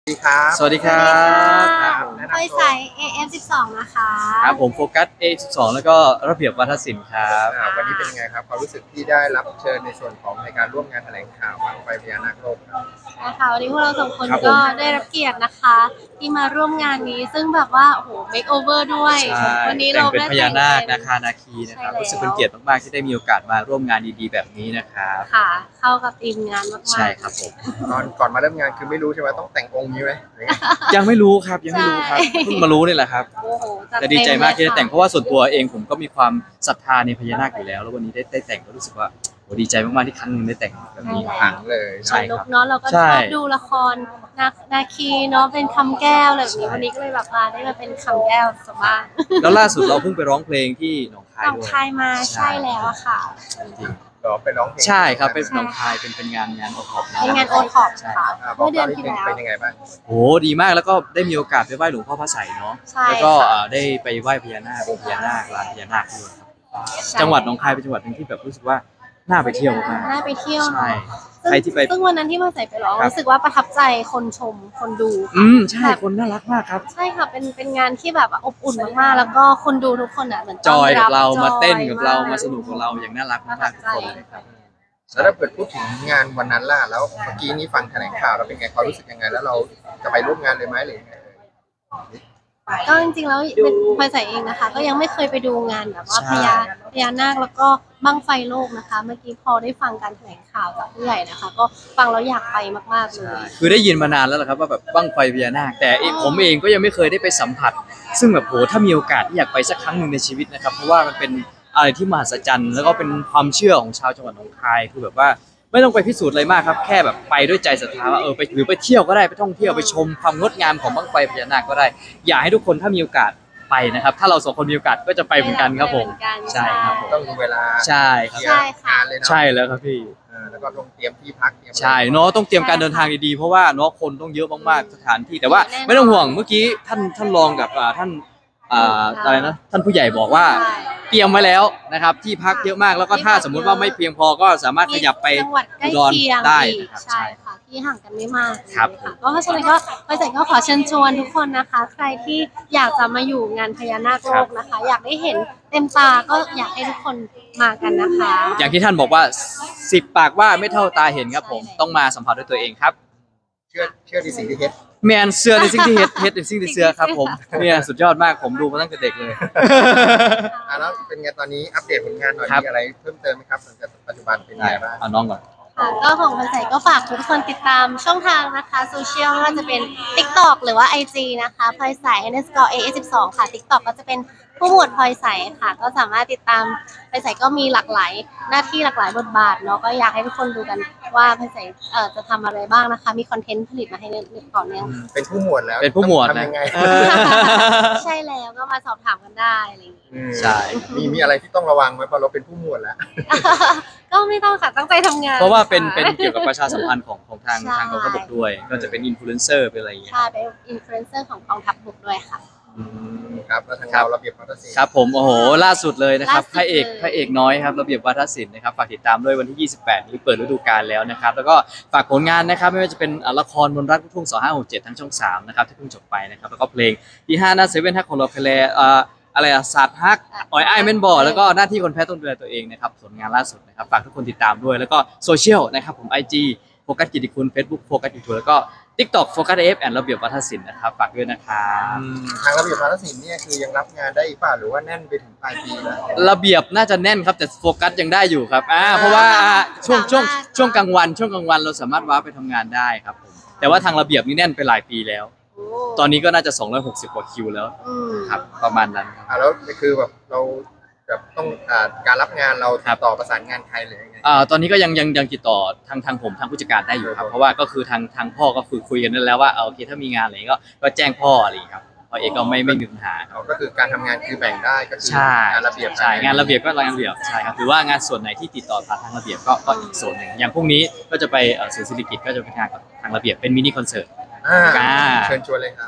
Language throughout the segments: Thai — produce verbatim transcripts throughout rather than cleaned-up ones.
สวัสดีครับสวัสดีครัสวัสดีบค่ะพลอยแนะนำตัวสาย เอ เอฟ สิบสอง นะคะครับผมโฟกัส เอ สิบสอง แล้วก็ระเบียบวัฒนศิลป์ครับอ่าวันนี้เป็นยังไงครับความรู้สึกที่ได้รับเชิญในส่วนของในการร่วมงานแถลงข่าวบั้งไฟพญานาคโลกครับนะคะวันนี้พวกเราสองคนครับผมก็ได้รับเกียรตินะคะ ที่มาร่วมงานนี้ซึ่งแบบว่าโอ้โหเมคโอเวอร์ด้วยใช่วันนี้แต่เรางเป็นได้พญานาคแต่นาง คานาคีนะครับใช่แล้วรู้สึกเป็นเกียรติมากๆที่ได้มีโอกาสมาร่วมงานดีๆแบบนี้นะครับค่ะ เข้ากับทีมงานมากๆใช่ครับผมตอนก่อนมาเริ่มงานคือไม่รู้ใช่ไหมต้องแต่งองค์นี้ไหมหรือไงยังไม่รู้ครับยังไม่รู้ครับใช่เพิ่งมารู้นี่แหละครับโอ้โหจัแต่ดีใจมากที่ได้แต่งเพเต็มราะว่าส่วนตัวเองผมก็มีความศรัทธาในพญานาคอยู่แล้ว แล้ววันนี้ได้ได้แต่งก็รู้สึกว่าโหดีใจมากๆที่ครั้งหนึงได้แต่งแบบนี้ขังเลยใช่เลยครับเนาะเราก็ใช่ชอบดูละครนานาคีเนาะเป็นคำแก้วอะไรแบบนี้วันนี้ก็เลยแบบมาได้มาเป็นคำแก้วสบายแล้วล่าสุดเราเพิ่งไปร้องเพลงที่หนองคายหนองด้วยคายมาใช่แล้วอะค่ะจริงหรอไปร้องเพลงใช่ครับเป็นหนองคายเป็นเป็นงานงานโอท็อปนะเป็นงานโอท็อปใช่ค่ะอ่าบอเมื่กอเดือนเรานิดที่นึงแล้วเป็นยังไงบ้างโหดีมากแล้วก็ได้มีโอกาสไปไหว้หลวงพ่อพระไสยเนาะใช่แล้วก็ค่ะเอ่อได้ไปไหว้พญานาคองค์พญานาคลานพญานาคด้วยครับใช่จังหวัดหนองคายเป็นจังหวัดหนึงที่แบบรู้สึกว่าน่าไปเที่ยวมากน่าไปเที่ยวใช่เนาะใครที่ไปซึ่งวันนั้นที่มาใส่ไปร้องครับรู้สึกว่าประทับใจคนชมคนดูอืมใช่คนน่ารักมากครับใช่ค่ะเป็นเป็นงานที่แบบอบอุ่นมากๆแล้วก็คนดูทุกคนอ่ะเหมือนจอยกับเราจอยมาเต้นกับเรากมาสนุกกับเราอย่างน่ารักมากๆทุกคนเลยครับแล้วถ้าเกิดพูดถึงงานวันนั้นล่ะแล้วเมื่อกี้นี้ฟังแถลงข่าวเราเป็นไงความรู้สึกยังไงแล้วเราจะไปร่วมงานเลยไหมหรือยังไงก็จริงๆแล้วเป็นพลอยใส่เองนะคะ ก็ยังไม่เคยไปดูงานแบบว่าใช่พญาพญานาคแล้วก็บั้งไฟโลกนะคะ เมื่อกี้พอได้ฟังการแถลงข่าวจากผู้ใหญ่นะคะ ก็ฟังแล้วอยากไปมากๆเลยคือได้ยินมานานแล้วแหละครับว่าแบบบั้งไฟพญานาคแต่เองผมเองก็ยังไม่เคยได้ไปสัมผัส ซึ่งแบบโหถ้ามีโอกาสที่อยากไปสักครั้งหนึ่งในชีวิตนะครับเพราะว่ามันเป็นอะไรที่มหัศจรรย์แล้วก็เป็นความเชื่อของชาวจังหวัดหนองคายคือแบบว่าไม่ต้องไปพิสูจน์อะไรมากครับแค่แบบไปด้วยใจศรัทธาว่าเออไปหรือไปเที่ยวก็ได้ไปท่องเที่ยวไปชมความงดงามของบั้งไฟพญานาคก็ได้ อยากให้ทุกคนถ้ามีโอกาสไปนะครับถ้าเราสองคนมีโอกาสก็จะไปเหมือนกันครับผมไปเหมือนกันใช่ครับผมต้องดูเวลาใช่ครับเคลียร์งานเลยเนาะใช่แล้วครับพี่เออแล้วก็ต้องเตรียมที่พักเตรียมอะไรใช่เนาะต้องเตรียมการเดินทางดีๆเพราะว่าเนาะคนต้องเยอะมากๆสถานที่แต่ว่าไม่ต้องห่วงเมื่อกี้ท่านท่านรองกับอ่าท่านอ่าอะไรนะท่านผู้ใหญ่บอกว่าใช่เตรียมไว้แล้วนะครับที่พักเยอะมากแล้วก็ถ้าสมมุติว่าไม่เพียงพอก็สามารถขยับไปจังหวัดใกล้อุดรเคียงได้อีกนะครับใช่ค่ะที่ห่างกันไม่มากครับเลยค่ะก็เพราะฉะนั้นก็พลอยใส่ก็ขอเชิญชวนทุกคนนะคะ ใครที่อยากจะมาอยู่งานพญานาคโลกนะคะ อยากได้เห็นเต็มตาก็อยากให้ทุกคนมากันนะคะอย่างที่ท่านบอกว่าสิบปากว่าไม่เท่าตาเห็นครับผมต้องมาสัมผัสด้วยตัวเองครับเชื่อเชื่อในสิ่งที่เฮ็ดแมนเสื้อในสิ่งที่เฮ็ดเฮ็ดในสิ่งที่เสื้อครับผมเนี่ยสุดยอดมากผมดูมาตั้งแต่เด็กเลยอ่ะแล้วเป็นไงตอนนี้อัปเดตผลงานหน่อยครับมีอะไรเพิ่มเติมไหมครับหลังจากปัจจุบันเป็นยังได้ไงบ้างเอาน้องก่อนค่ะก็ของคนใส่ก็ฝากทุกคนติดตามช่องทางนะคะโซเชียลไม่ว่าจะเป็น TikTok หรือว่า ไอ จี นะคะพลอยใส่ underscore เอ เอส สิบสอง ค่ะ TikTok ก็จะเป็นผู้หมวดพลอยใส่ค่ะ ก็สามารถติดตามพลอยใส่ก็มีหลากหลายหน้าที่หลากหลายบทบาทเนาะก็อยากให้ทุกคนดูกันว่าพลอยใส่เอ่อจะทำอะไรบ้างนะคะ มีคอนเทนต์ผลิตมาให้เนื่องต่อเนื่องเป็นผู้หมวดแล้วเป็นผู้หมวดต้องนะทำยังไงเออใช่แล้วก็มาสอบถามกันได้อะไรอย่างงี้อืมใช่มีมีอะไรที่ต้องระวังไหมเพราะเราเป็นผู้หมวดแล้วก็ไม่ต้องค่ะตั้งใจทำงานเพราะว่าเป็นค่เป็นเกี่ยวกับประชาสัมพันธ์ของของทางใช่ทางกองทัพบกด้วย ก็จะเป็นอินฟลูเอนเซอร์เป็นอะไรอย่างเงี้ยใช่เป็นอินฟลูเอนเซอร์ของกองทัพบกด้วยค่ะอืมครับแล้วทางครัเราบระเบียบวัฒนศิลป์ครับผมโอ้โหล่าสุดเลยนะครับล่าสุดพระเอกเลยพระเอกน้อยครับระเบียบวัฒนศิลป์นะครับฝากติดตามด้วยวันที่ยี่สิบแปดนี้เปิดฤดูกาลแล้วนะครับแล้วก็ฝากผลงานนะครับไม่ว่าจะเป็นอ่าละครบนรักลูกทุ่งสองห้าหกเจ็ดทั้งช่องสามนะครับที่เพิ่งจบไปนะครับแล้วก็เพลงที่ห้าหน้าเซเว่นฮักของเราเพลอ่าอะไรอะศาสตร์ฮักอ่อยอ้ายเม่นบอแล้วก็หน้าที่คนแพ้ต้องดูแลตัวเองนะครับผลงานล่าสุดนะครับฝากทุกคนติดตามด้วยแล้วก็โซเชียลนะครับผม ไอ จี โฟกัสกิติคุณ Facebook โฟกัสยูทูบแล้วก็ TikTok โฟกัสเอฟแอนด์ระเบียบวัฒนศิลป์นะครับฝากด้วยนะครับอืมทางระเบียบวัฒนศิลป์เนี่ยคือยังรับงานได้อีกเปล่าหรือว่าแน่นไปถึงปลายปีแล้วระเบียบน่าจะแน่นครับแต่โฟกัสยังได้อยู่ครับอ่าเพราะว่าอ่าช่วงช่วงสามารถช่วงกลางวันช่วงกลางวันเราสามารถว้าไปทำงานได้ครับผมแต่ว่าทางระเบียบนี่แน่นไปหลายปีแล้วโอ้ตอนนี้ก็น่าจะสองร้อยหกสิบกว่าคิวแล้วอืมครับประมาณนั้นครับอ่ะแล้วคือแบบเราแบบต้องอ่าการรับงานเราครัติบดต่อประสานงานใครหรือยังไงอ่าตอนนี้ก็ยังยังยังติดต่อทางทางผมทางผู้จัดการได้อยู่ครับเพราะว่าก็คือทางทางพ่อก็คุยคุยกันได้แล้วว่าเออโอเคถ้ามีงานอะไรก็ก็แจ้งพ่ออะไรอย่างเงี้ยครับพ่อเอกก็ไม่ไม่มีปัญหาครับเราก็คือการทำงานคือแบ่งได้ก็คือใช่งานระเบียบใช่งานระเบียบก็งานระเบียบใช่ครับหรือว่างานส่วนไหนที่ติดต่อผ่านทางระเบียบก็ก็อีกส่วนหนึ่งอย่างพรุ่งนี้ก็จะไปเอ่อศูนย์ศิริกิติ์ก็จะไปทางกับทางระเบียบเป็นมินิคอนเสิร์ตอ่าอ่าเชิญชวนเลยครับ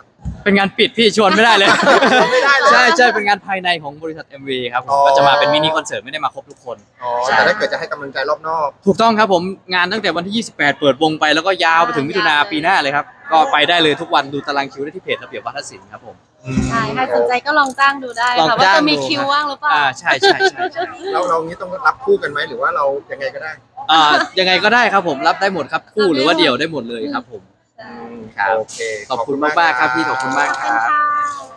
เป็นงานปิดพี่ชวนไม่ได้เลยไม่ได้เลยใช่ใช่เป็นงานภายในของบริษัท เอ็ม วี ครับผอ๋มอก็จะมาเป็นมินิคอนเสิร์ตไม่ได้มาครบทุกคนอ๋อแต่ถ้าเกิดจะให้กำลังใจรอบนอกถูกต้องครับผมงานตั้งแต่วันที่ ยี่สิบแปด เปิดวงไปแล้วก็ยาวไปถึงมิถุนาปีหน้าเลยครับก็ไปได้เลยทุกวันดูตารางคิวได้ที่เพจระเบียบวัฒนศิลป์ครับผมใช่ใครสนใจก็ลองจ้างดูได้ลองค่ะว่าจ้างจะมีดูคิวว่างหรือเปล่าอ่าใช่ใช่ใช่ใช่เราเรานี้ต้องรับคู่กันไหมหรือว่าเรายังไงก็ได้อ่ายังไงก็ได้ครับผมรับได้หมดครับคู่หรือว่าเดี่ยวได้หมดเลยครับผม ครับโอเคขอบคุณมากๆครับพี่ขอบคุณมากขอบคุณค่ะ